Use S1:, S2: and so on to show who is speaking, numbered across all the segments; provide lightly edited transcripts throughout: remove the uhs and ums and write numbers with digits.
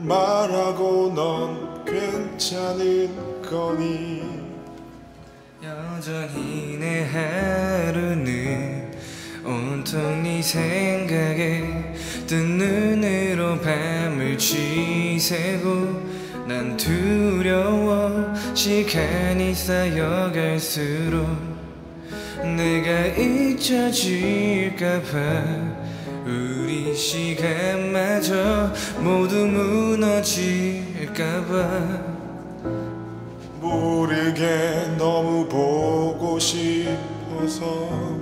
S1: 말하고 넌 괜찮은 거니.
S2: 여전히 내 하루는 온통 네 생각에 뜬 눈으로 밤을 지새고 난 두려워 시간이 쌓여갈수록 내가 잊혀질까봐 우리 시간마저 모두 무너질까봐
S1: 모르게 너무 보고 싶어서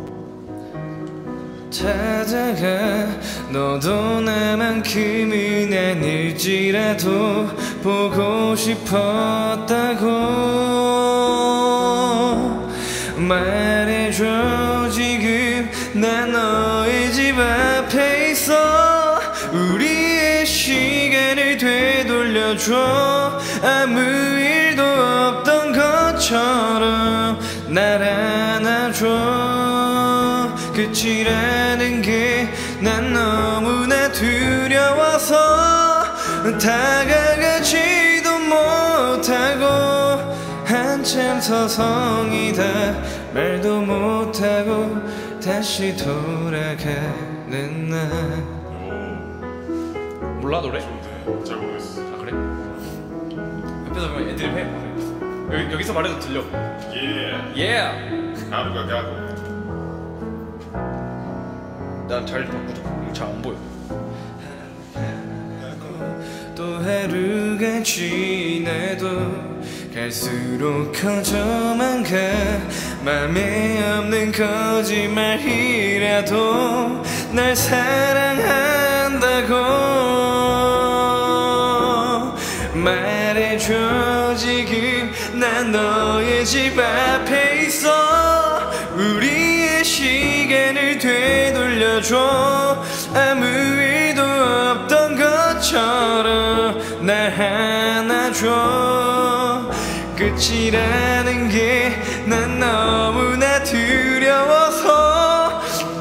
S2: 찾아가 너도 나만큼은 아닐지라도 보고 싶었다고 말해줘. 지금 난 너의 집 앞에 있어. 우리의 시간을 되돌려줘. 아무 일도 없던 것처럼 날 안아줘. 끝이라는 게 난 너무나 두려워서 다가가지도 못하고 한참 서성이다 말도 못하고 다시 돌아가는 날.
S3: 몰라 노래?
S1: 네, 잘 모르겠어.
S3: 아 그래? 옆에서 그냥 애들이 해. 여기서 말해도 들려. Yeah.
S1: 가루가 가고.
S3: 난 잘 바꾸자. 잘 안 보여.
S2: 또 하루가 지나도 갈수록 커져만 가. 맘에 없는 거짓말이라도 날 사랑한다고 말해줘. 지금 난 너의 집 앞에 있어. 우리의 시간을 되돌려줘. 아무 일도 없던 것처럼 날 안아줘. 끝이라는 게 난 너무나 두려워서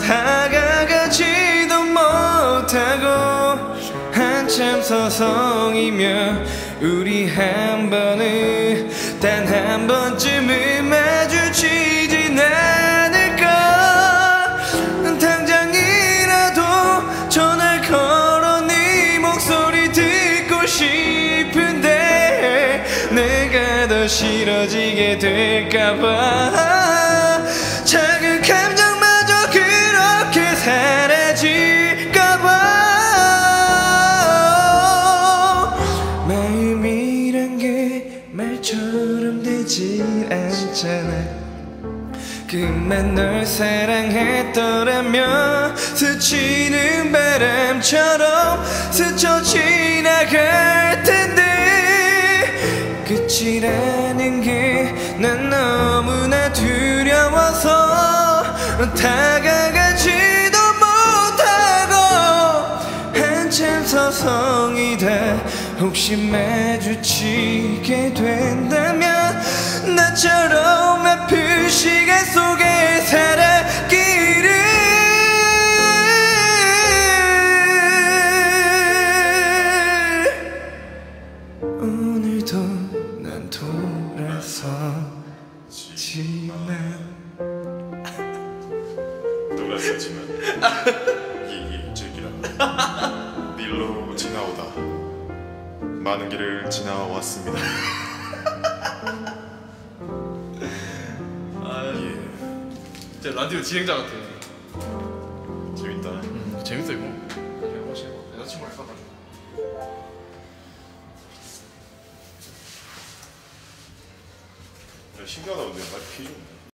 S2: 다가가지도 못하고 한참 서성이며 우리 한 번은 단 한 번쯤은 마주치진 않을까. 당장이라도 전화를 걸어 네 목소리 듣고 싶은데 내가 더 싫어지게 될까봐. 작은 감정마저 그렇게 사라질까봐. 마음이란 게 말처럼 되지 않잖아. 그만 널 사랑했더라면 스치는 바람처럼 스쳐 지나갈 텐데. 끝이라는 게 난 너무나 두려워서 다가가지도 못하고 한참 서성이다 혹시 마주치게 된다면 나처럼 아픈 시간 속에 살았기를. 오늘도 난
S1: 돌아서지만 이 즐기라. 밀로 지나오다 많은 길을 지나왔습니다.
S3: 진짜 라디오 진행자 같아.
S1: 재밌다.
S3: 재밌어 이거. 여자친구랑 써가지고.
S1: 신기하다. 근데 말 피 좀.